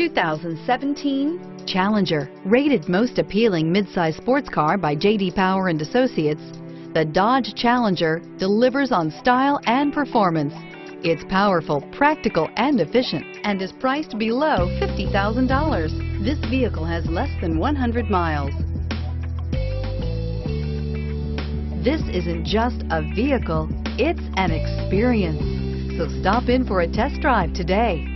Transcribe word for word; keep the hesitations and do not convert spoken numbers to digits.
two thousand seventeen Challenger. Rated most appealing midsize sports car by J D Power and Associates, the Dodge Challenger delivers on style and performance. It's powerful, practical, and efficient, and is priced below fifty thousand dollars. This vehicle has less than one hundred miles. This isn't just a vehicle, it's an experience. So stop in for a test drive today.